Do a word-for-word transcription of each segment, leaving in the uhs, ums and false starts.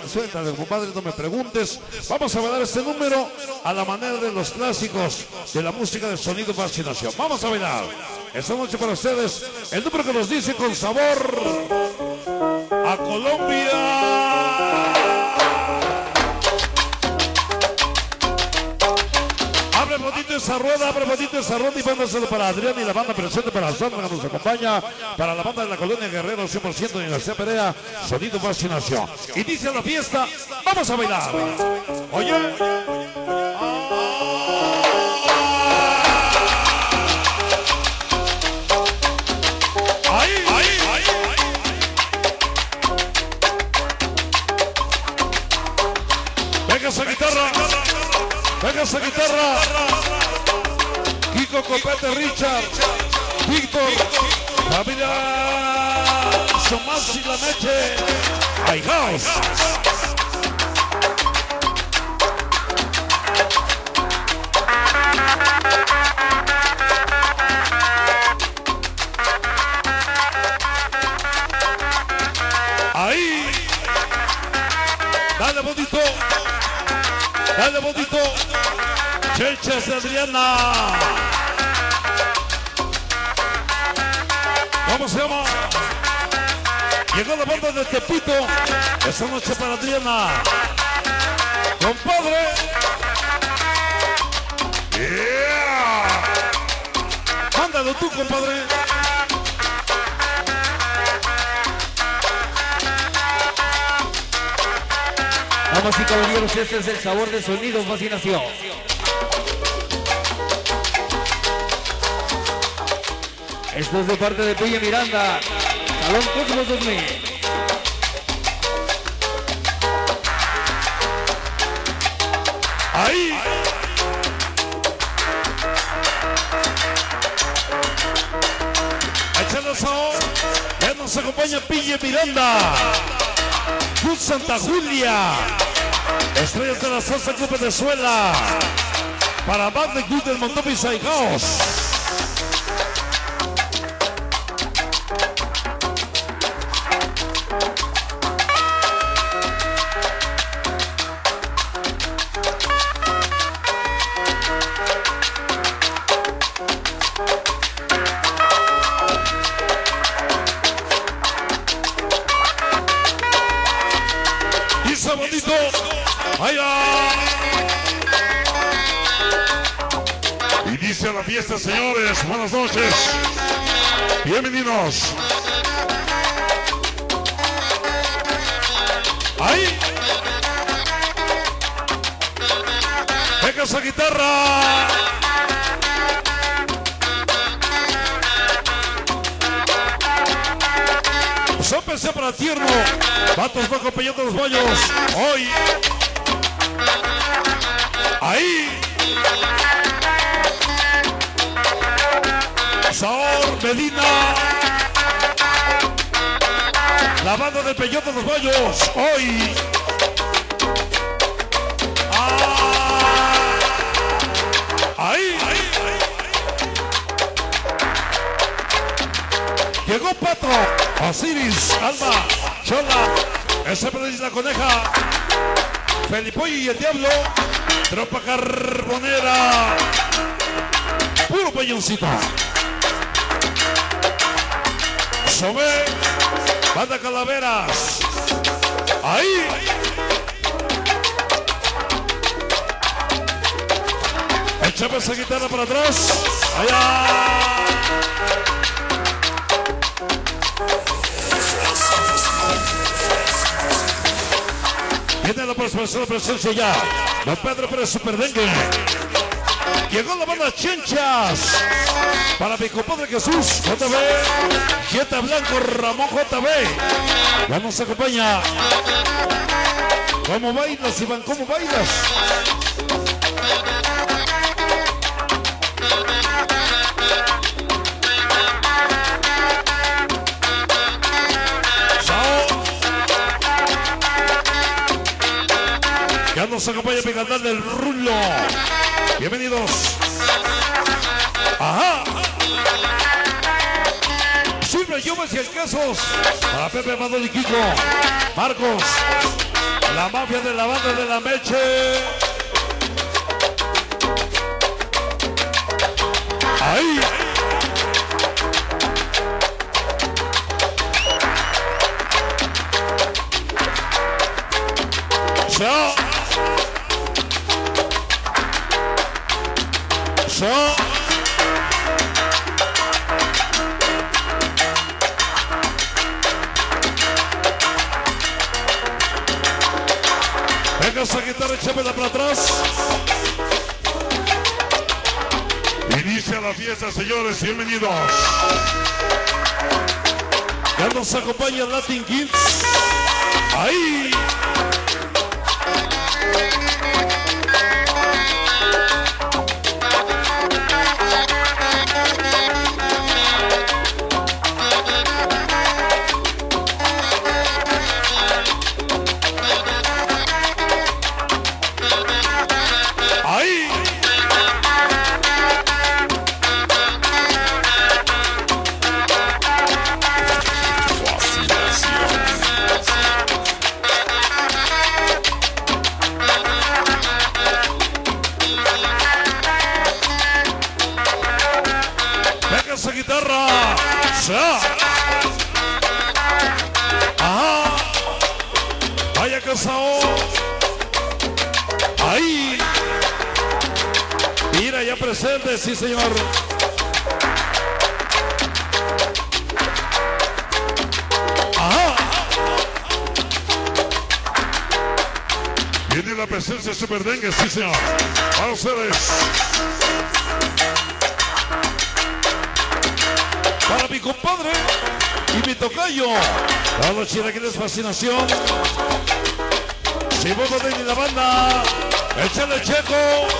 Suéltale, compadre, no me preguntes. Vamos a bailar este número a la manera de los clásicos de la música de Sonido Fascinación. Vamos a bailar esta noche para ustedes el número que nos dice con sabor a Colombia. Abre bonito esa rueda, abre bonito esa rueda y mándaselo para Adrián y la banda presente, para Sandra que nos acompaña, para la banda de la Colonia Guerrero cien por ciento de Universidad Perea, Sonido Fascinación. Inicia la fiesta, vamos a bailar. Oye. Ahí, ahí, ahí, ahí. Venga esa guitarra. Venga esa guitarra. Kiko, Copete, Richard, Víctor, familia Somás y la Meche. Aigaos. Ahí. Dale bonito. Dale bonito. Chelches de Adriana. ¿Cómo se llama? Llegó la banda de Tepito. Esta noche para Adriana. Compadre. Yeah. Mándalo tú, compadre. Damas y caballeros, este es el sabor de Sonido Fascinación. Esto es de parte de Pille Miranda, Salón Cosmos dos mil. Ahí. Échale sabor. Ya nos acompaña Pille Miranda. Club Santa Julia. Estrellas de la Salsa Club Venezuela. Para Band de Club del Montón y Saigaos. Bonito. ¡Allá! Inicia la fiesta, señores. Buenas noches. Bienvenidos. Ahí. Venga esa guitarra. Sópense para tierno. Vatos no acompañando los bollos. Hoy. Ahí. Saor Medina. La banda de Peyote los bollos. Hoy. Ah. Ahí. Ahí. Llegó Pato. Osiris, Alma, Chola, ese es la Coneja, Felipoy y el Diablo, Tropa Carbonera, puro peñoncito. Somé, Banda Calaveras, ahí. Échame esa guitarra para atrás, allá. Viene la próxima presencia ya. Don Pedro Pérez Superdengue. Llegó la banda Chenchas. Para mi compadre Jesús. J B. Jeta Blanco Ramón J B. Ya nos acompaña. ¿Cómo bailas, Iván? ¿Cómo bailas? Ya nos acompaña mi canal del Rulo. Bienvenidos. Ajá. Silvia Lluvias y el Quesos. Para Pepe Amado y Kiko. Marcos. La mafia de la banda de la Meche. Ahí. So. So. Venga esa guitarra, échamela para atrás. Inicia la fiesta, señores, bienvenidos. Ya nos acompaña Latin Kids. Ahí. Esa guitarra. ¡Sa! Ajá. Vaya casao. Ahí. Mira, ya presente, sí señor. Ajá. Viene la presencia de Super Dengue, sí señor. Para ustedes. Para mi compadre y mi tocayo, a los chilaquiles fascinación. Si vos no tenés la banda, échale checo.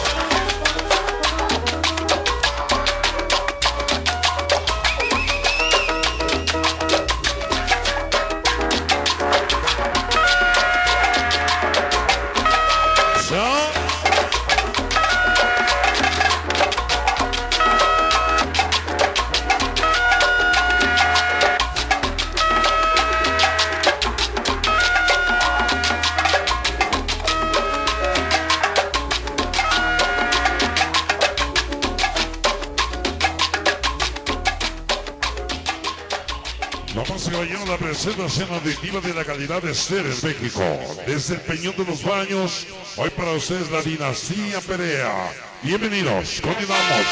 Vamos a caballero la presentación auditiva de la calidad de Esteres México. Desde el Peñón de los Baños, hoy para ustedes la dinastía Perea. Bienvenidos, continuamos.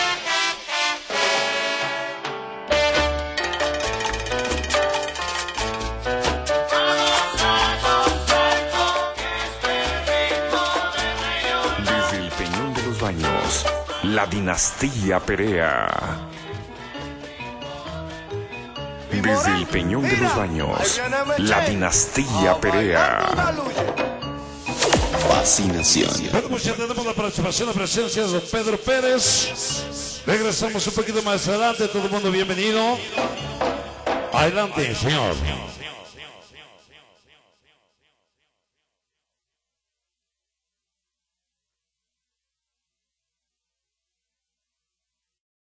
Desde el Peñón de los Baños, la dinastía Perea. Desde el Peñón de los Baños, la dinastía Perea. Fascinación. Bueno, pues ya tenemos la participación, la presencia de don Pedro Pérez. Regresamos un poquito más adelante, todo el mundo bienvenido. Adelante, señor.